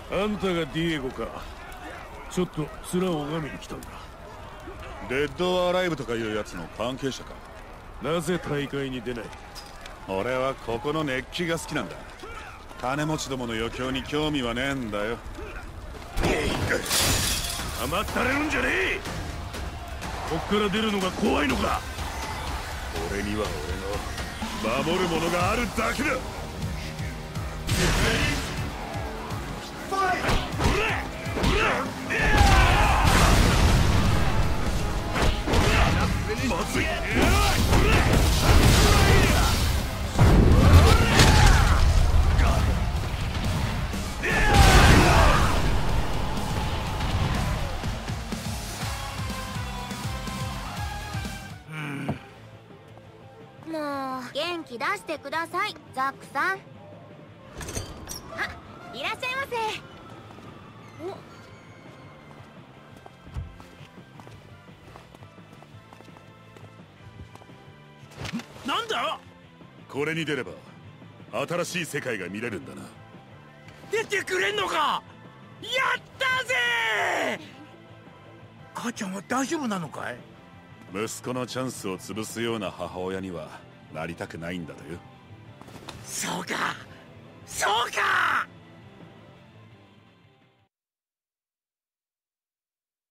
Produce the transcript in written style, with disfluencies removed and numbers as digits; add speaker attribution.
Speaker 1: あんたがディエゴか。ちょっと面を拝みに来たんだ。
Speaker 2: デッド・アライブとかいうやつの関係者か。
Speaker 1: なぜ大会に出ない？
Speaker 2: 俺はここの熱気が好きなんだ。金持ちどもの余興に興味はねえんだよ。
Speaker 1: 甘ったれるんじゃねえ。こっから出るのが怖いのか。俺には俺の守るものがあるだけだ。まずい。
Speaker 3: もう元気出してください、ザックさん。あ、いらっしゃいませ。
Speaker 1: なんだ？
Speaker 2: これに出れば新しい世界が見れるんだな。
Speaker 1: 出てくれんのか？やったぜ！母ちゃんは大丈夫なのかい？
Speaker 2: 息子のチャンスを潰すような母親にはなりたくないんだとよ。
Speaker 1: そうか、そうか。